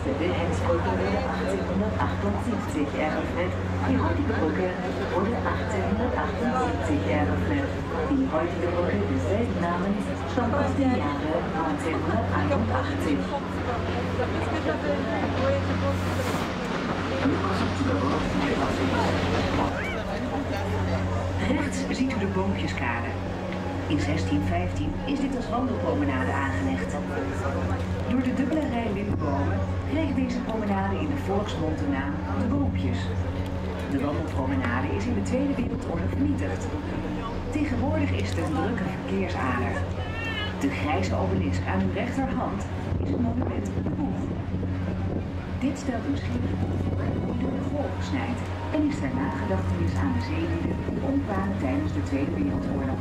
de Hengsbrücke wurde 1878 eröffnet. Die heutige Brücke wurde 1878 eröffnet. Die heutige Brücke desselben Namens stammt aus dem Jahre 1981. Rechts ziet u de Boompjeskade. In 1615 is dit als wandelpromenade aangelegd. Door de dubbele rij lintbomen kreeg deze promenade in de volksmond de naam de Boompjes. De wandelpromenade is in de Tweede Wereldoorlog vernietigd. Tegenwoordig is het een drukke verkeersader. De grijze obelisk aan uw rechterhand is het monument De Boeg. Dit stelt een schip voor die door de golven snijdt en is ter nagedachtenis aan de zeelieden die omkwamen tijdens de Tweede Wereldoorlog.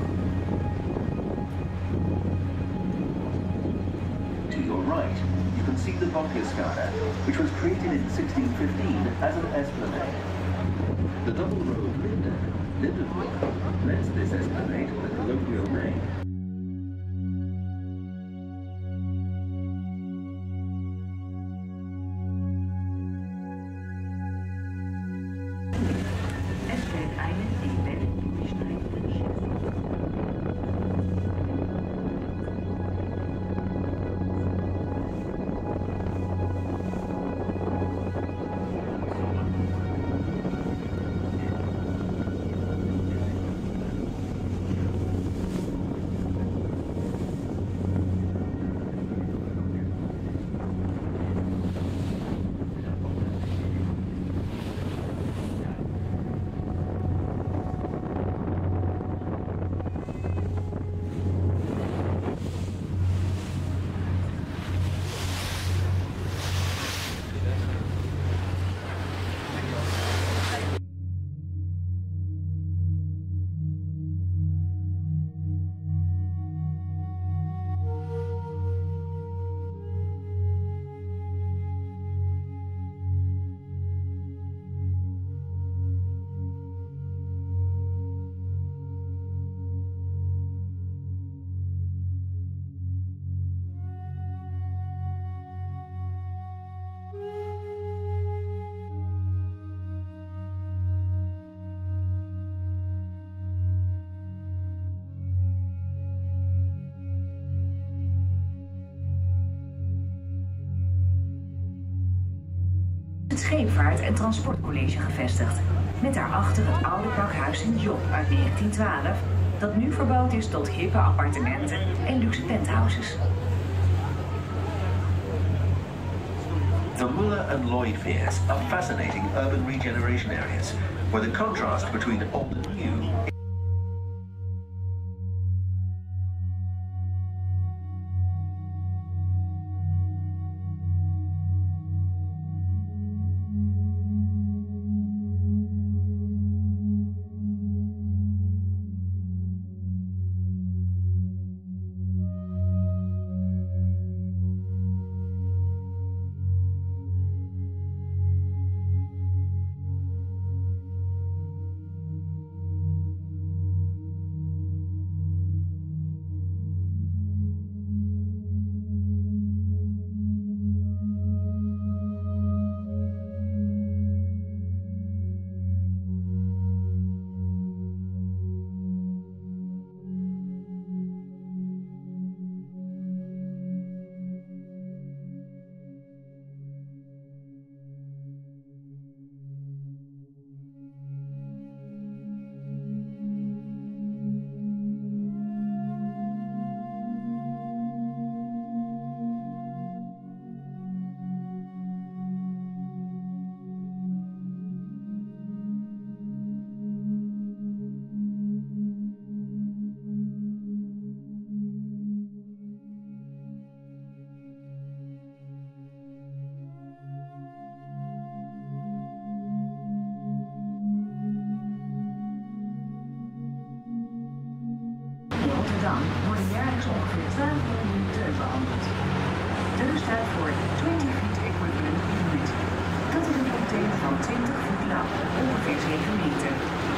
To your right, you can see the Boompjeskade, which was created in 1615 as an esplanade. The double row of Lindenhoek, lends this esplanade the colloquial name. Het Scheepvaart- en Transportcollege gevestigd, met daarachter het oude pakhuis Sint Job uit 1912, dat nu verbouwd is tot hippe appartementen en luxe penthouses. The Muller and Lloyd Piers are fascinating urban regeneration areas, where the contrast between old and new Rotterdam worden jaarlijks ongeveer 12 miljoen teun behandeld. Teun staat voor 20 feet equivalent unit. Dat is een container van 20 voet lang, ongeveer 7 meter.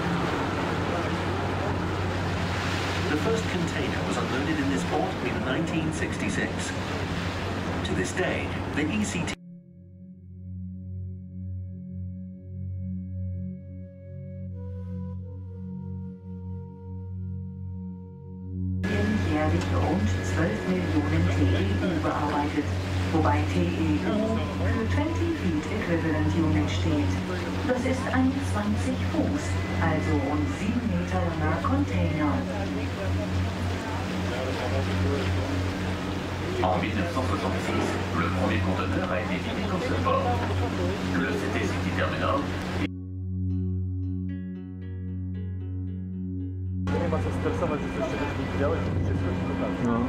The first container was unloaded in this port in 1966. To this day, the ECT jährlich rund 12 Millionen TEU bearbeitet, wobei TEU für 20 Feet Equivalent Unit steht. Das ist ein 20 Fuß, also rund 7 Meter langer Container. En 1966, le premier conteneur a été vidé dans ce port. Le CT City Terminal Nie ma co stresować, że coś czegoś nie widziałeś, że się schodzi do pracy. No.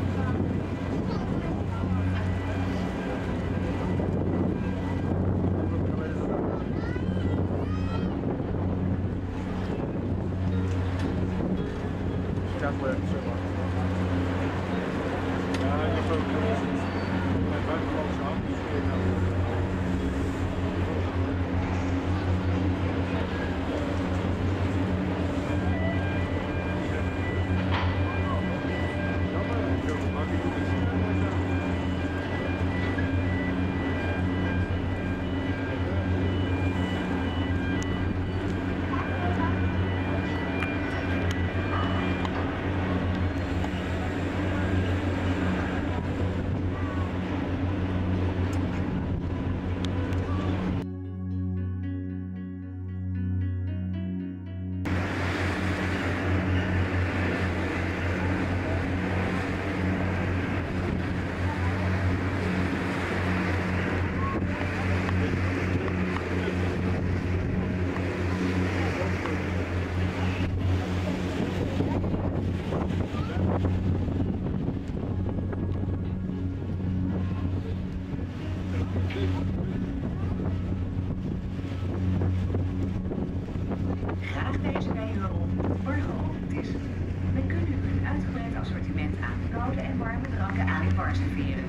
Światło jak trzeba. Ja nie powiem, najbardziej mocno. Graag deze wij u op voor geopend is. We kunnen u een uitgebreid assortiment aan koude en warme dranken aan de bar serveren.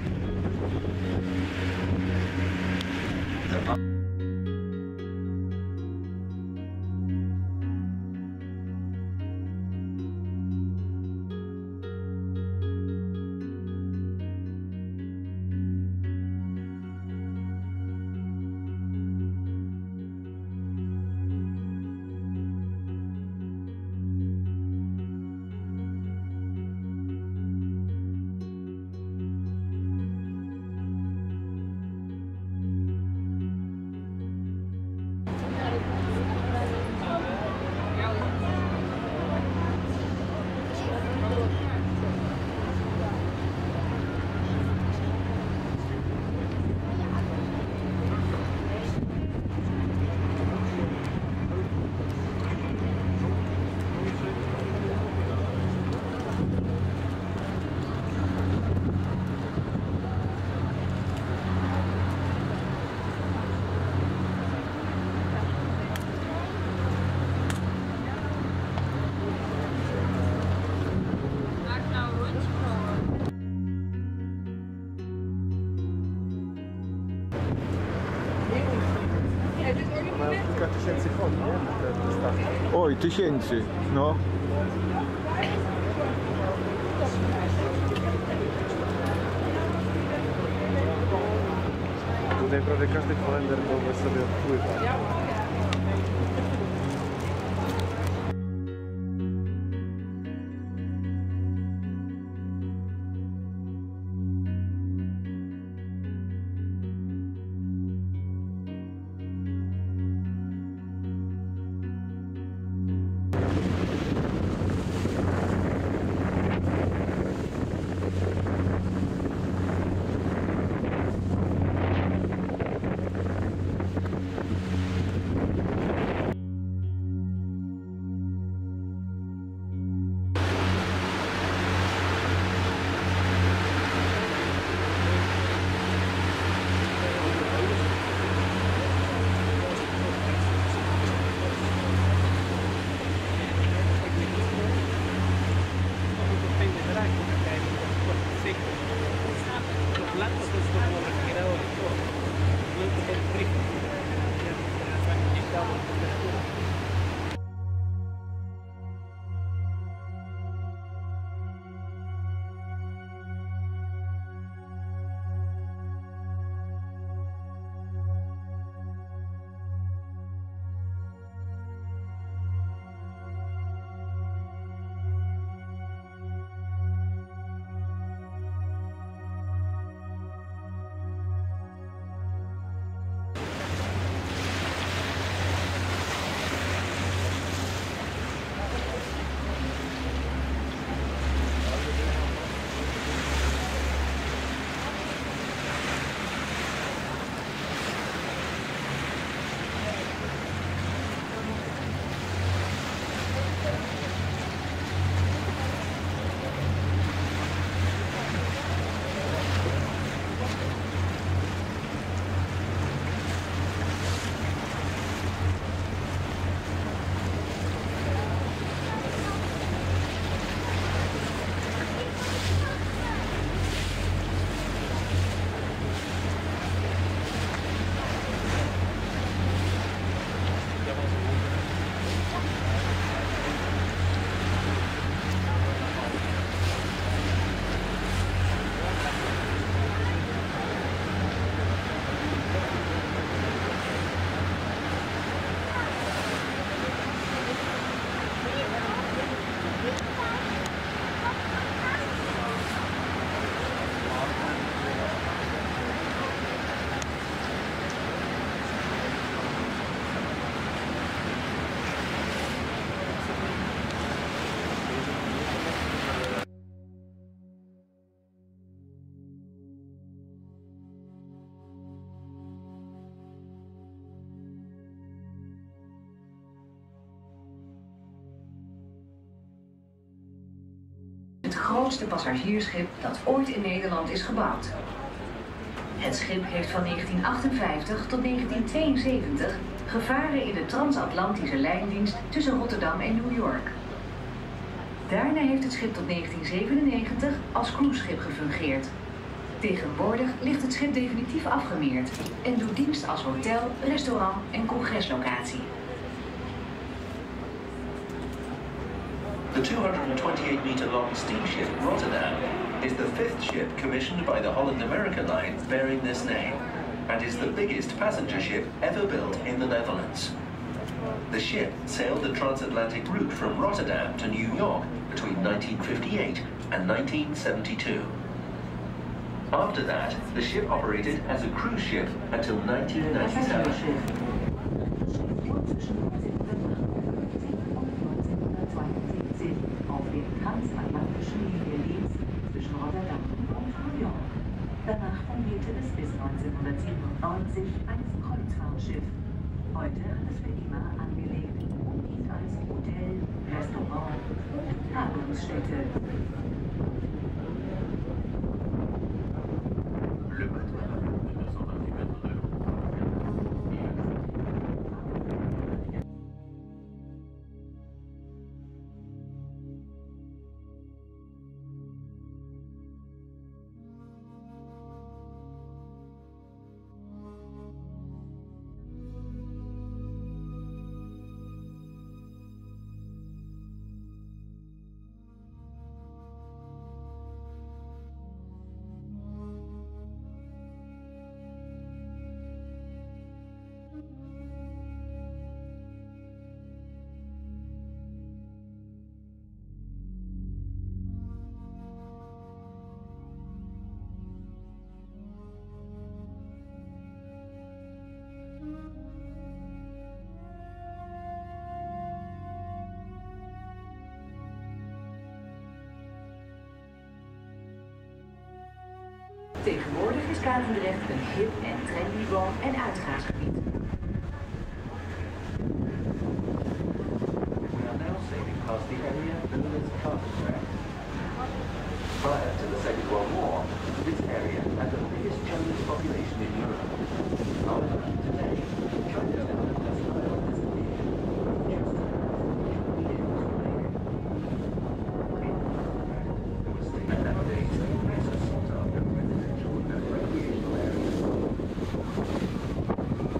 Mają kilka tysięcy koni, nie? Te stawki. Oj, tysięcy, no. Tutaj prawie każdy Holender mógłby sobie odpływać. grootste passagiersschip dat ooit in Nederland is gebouwd. Het schip heeft van 1958 tot 1972 gevaren in de transatlantische lijndienst tussen Rotterdam en New York. Daarna heeft het schip tot 1997 als cruiseschip gefungeerd. Tegenwoordig ligt het schip definitief afgemeerd en doet dienst als hotel, restaurant en congreslocatie. The 228-meter-long steamship Rotterdam is the fifth ship commissioned by the Holland America Line bearing this name, and is the biggest passenger ship ever built in the Netherlands. The ship sailed the transatlantic route from Rotterdam to New York between 1958 and 1972. After that, the ship operated as a cruise ship until 1997. Auf der transatlantischen Linie Linz zwischen Rotterdam und New York. Danach fungierte es bis 1997 als Kreuzfahrtschiff. Heute hat es für immer angelegt und dient als Hotel, Restaurant und Tagungsstätte. Le bateau a plus de 228 mètres de long. Tegenwoordig is Katendrecht een hip en trendy woon- en uitgaansgebied. We are now sailing past the area known as Katendrecht. Prior to the Second World War, this area had the biggest Chinese population in Europe. However, today, Chinatown has disappeared. Nowadays, it's a sought-after residential and recreational area.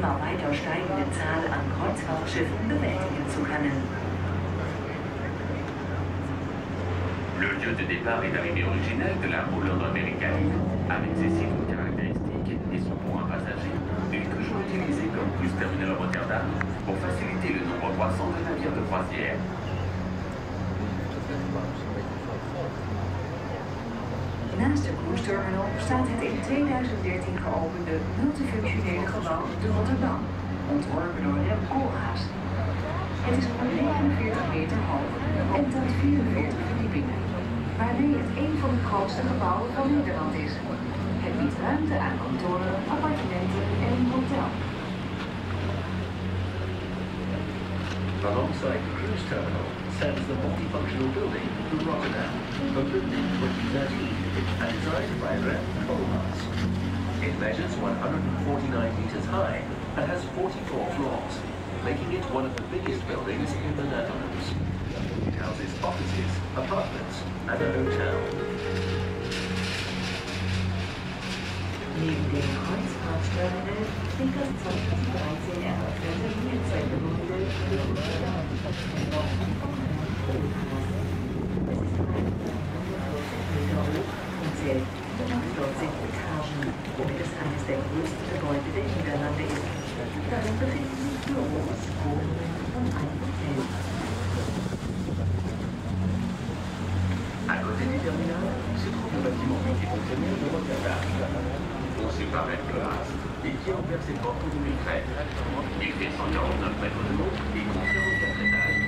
immer weiter steigende Zahl an Kreuzfahrtschiffen bewältigen zu können. Le lieu de départ et d'arrivée originel de la Hollande américaine, avec ses signes caractéristiques et son pont à passagers, est toujours utilisé comme bus terminal Rotterdam pour faciliter le nombre croissant de navires de croisière. Naast de cruise terminal staat het in 2013 geopende multifunctionele gebouw de Rotterdam, ontworpen door Rem Koolhaas. Het is 49 meter hoog en telt 44 verdiepingen, waarmee het een van de grootste gebouwen van Nederland is. Het biedt ruimte aan kantoren, appartementen en een hotel. Alongside the cruise terminal stands the multifunctional building, the Rotterdam, opened in 2013 and designed by Rem Koolhaas. It measures 149 meters high and has 44 floors, making it one of the biggest buildings in the Netherlands. It houses offices, apartments, and a hotel. Neben dem Kreuzfahrtsterminal sind das 2013 eröffnete Bierzeltgebäude für Rotterdam. Es ist 140 Meter hoch und zählt 45 Etagen, womit es eines der größten Gebäude der Niederlande ist. Darin befinden sich Büros, Wohnungen und ein Hotel. À côté du terminal se trouve le bâtiment multifonctionnel de Rotterdam. Conçu par Rem Koolhaas et qui a ouvert ses portes en 2013. Il fait 149 mètres de long et compte 44 étages.